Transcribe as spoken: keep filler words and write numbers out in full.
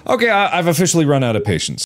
Okay, I, I've officially run out of patience.